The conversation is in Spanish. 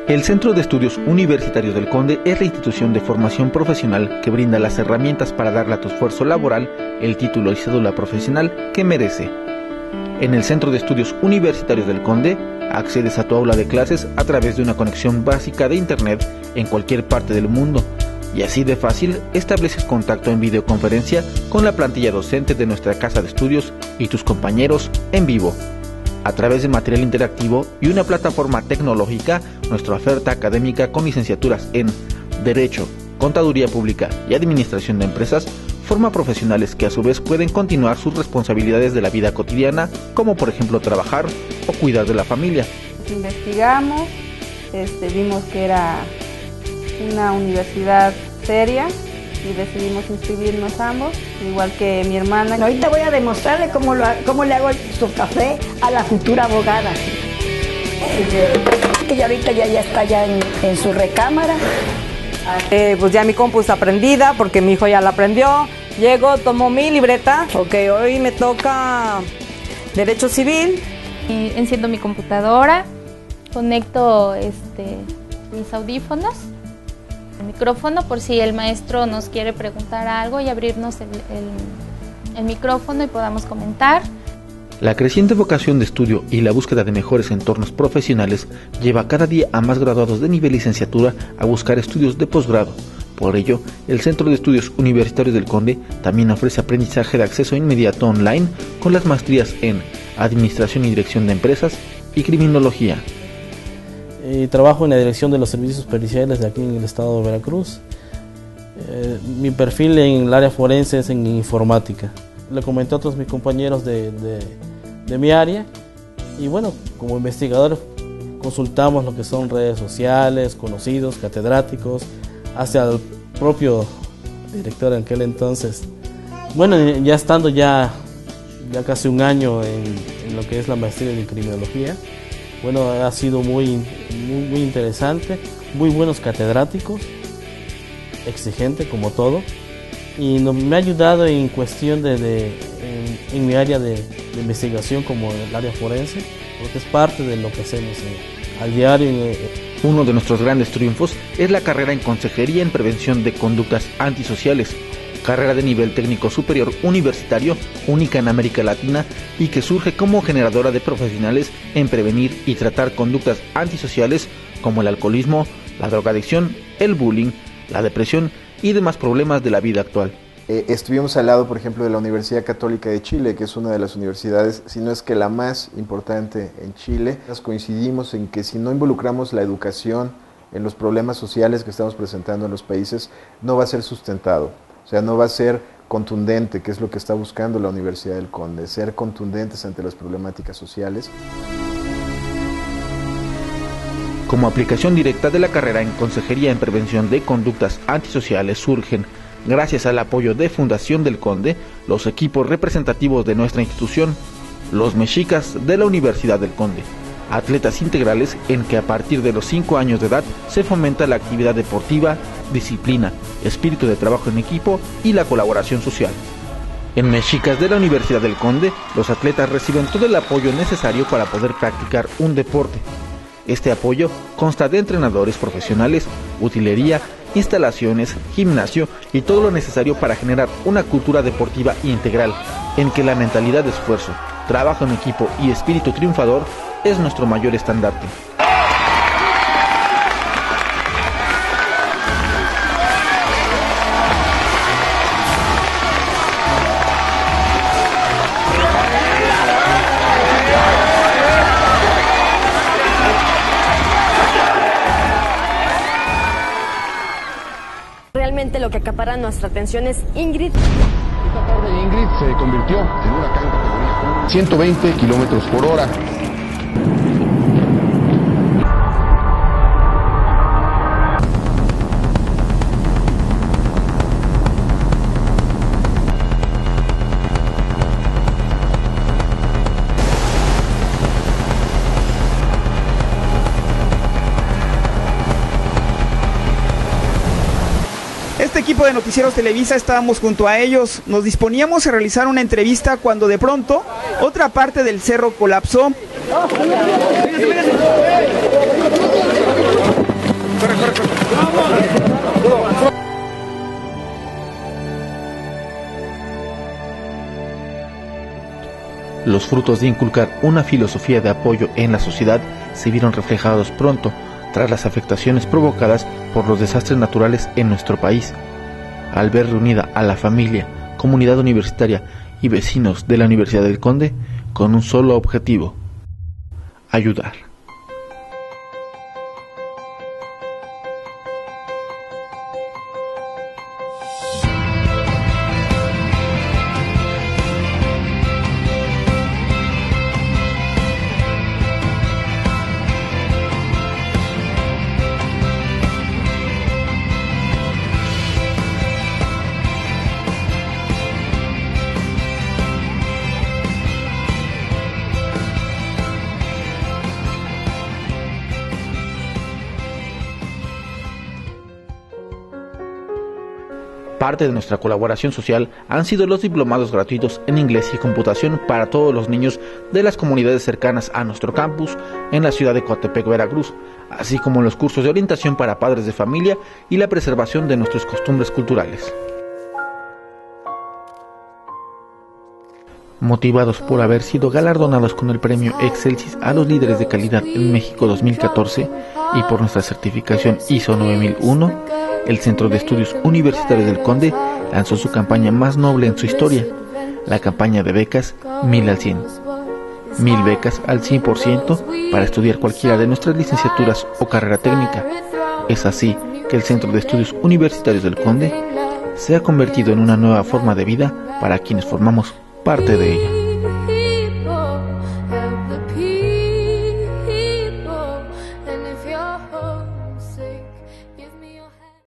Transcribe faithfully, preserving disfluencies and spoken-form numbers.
El Centro de Estudios Universitarios del Conde es la institución de formación profesional que brinda las herramientas para darle a tu esfuerzo laboral el título y cédula profesional que merece. En el Centro de Estudios Universitarios del Conde, accedes a tu aula de clases a través de una conexión básica de Internet en cualquier parte del mundo, y así de fácil estableces contacto en videoconferencia con la plantilla docente de nuestra casa de estudios y tus compañeros en vivo. A través de material interactivo y una plataforma tecnológica, nuestra oferta académica con licenciaturas en Derecho, Contaduría Pública y Administración de Empresas forma profesionales que a su vez pueden continuar sus responsabilidades de la vida cotidiana, como por ejemplo trabajar o cuidar de la familia. Investigamos, este, vimos que era una universidad seria y decidimos inscribirnos ambos, igual que mi hermana. Ahorita voy a demostrarle cómo, lo, cómo le hago su café a la futura abogada. Ella ahorita ya, ya está ya en, en su recámara. Eh, pues ya mi compu está prendida porque mi hijo ya la aprendió. Llego, tomo mi libreta, ok, hoy me toca Derecho Civil. Y enciendo mi computadora, conecto este, mis audífonos, el micrófono por si el maestro nos quiere preguntar algo y abrirnos el, el, el micrófono y podamos comentar. La creciente vocación de estudio y la búsqueda de mejores entornos profesionales lleva cada día a más graduados de nivel licenciatura a buscar estudios de posgrado. Por ello, el Centro de Estudios Universitarios del Conde también ofrece aprendizaje de acceso inmediato online con las maestrías en Administración y Dirección de Empresas y Criminología. Eh, trabajo en la dirección de los servicios periciales de aquí en el estado de Veracruz. Eh, mi perfil en el área forense es en informática. Le comenté a otros mis compañeros de, de, de mi área y bueno, como investigador consultamos lo que son redes sociales, conocidos, catedráticos, hasta el propio director en aquel entonces. Bueno, ya estando ya, ya casi un año en, en lo que es la maestría en criminología, bueno, ha sido muy, muy, muy interesante, muy buenos catedráticos, exigente como todo, y no, me ha ayudado en cuestión de, de en, en mi área de, de investigación como el área forense, porque es parte de lo que hacemos en, al diario. En, Uno de nuestros grandes triunfos es la carrera en Consejería en Prevención de Conductas Antisociales, carrera de nivel técnico superior universitario, única en América Latina y que surge como generadora de profesionales en prevenir y tratar conductas antisociales como el alcoholismo, la drogadicción, el bullying, la depresión y demás problemas de la vida actual. Eh, estuvimos al lado, por ejemplo, de la Universidad Católica de Chile, que es una de las universidades, si no es que la más importante en Chile. Nos coincidimos en que si no involucramos la educación en los problemas sociales que estamos presentando en los países, no va a ser sustentado. O sea, no va a ser contundente, que es lo que está buscando la Universidad del Conde, ser contundentes ante las problemáticas sociales. Como aplicación directa de la carrera en Consejería en Prevención de Conductas Antisociales surgen, gracias al apoyo de Fundación del Conde, los equipos representativos de nuestra institución, los mexicas de la Universidad del Conde, atletas integrales en que a partir de los cinco años de edad se fomenta la actividad deportiva, disciplina, espíritu de trabajo en equipo y la colaboración social. En Mexicas de la Universidad del Conde, los atletas reciben todo el apoyo necesario para poder practicar un deporte. Este apoyo consta de entrenadores profesionales, utilería, instalaciones, gimnasio y todo lo necesario para generar una cultura deportiva integral, en que la mentalidad de esfuerzo, trabajo en equipo y espíritu triunfador es nuestro mayor estandarte. Realmente lo que acapara nuestra atención es Ingrid. Esta tarde Ingrid se convirtió en una huracán categoría ciento veinte kilómetros por hora. Este equipo de Noticieros Televisa estábamos junto a ellos, nos disponíamos a realizar una entrevista cuando de pronto otra parte del cerro colapsó. Los frutos de inculcar una filosofía de apoyo en la sociedad se vieron reflejados pronto tras las afectaciones provocadas por los desastres naturales en nuestro país. Al ver reunida a la familia, comunidad universitaria y vecinos de la Universidad del Conde con un solo objetivo: ayudar. Parte de nuestra colaboración social han sido los diplomados gratuitos en inglés y computación para todos los niños de las comunidades cercanas a nuestro campus en la ciudad de Coatepec, Veracruz, así como los cursos de orientación para padres de familia y la preservación de nuestras costumbres culturales. Motivados por haber sido galardonados con el premio Excelsis a los líderes de calidad en México dos mil catorce y por nuestra certificación I S O nueve mil uno, el Centro de Estudios Universitarios del Conde lanzó su campaña más noble en su historia, la campaña de becas Mil al cien. Mil becas al cien por ciento para estudiar cualquiera de nuestras licenciaturas o carrera técnica. Es así que el Centro de Estudios Universitarios del Conde se ha convertido en una nueva forma de vida para quienes formamos parte de ella.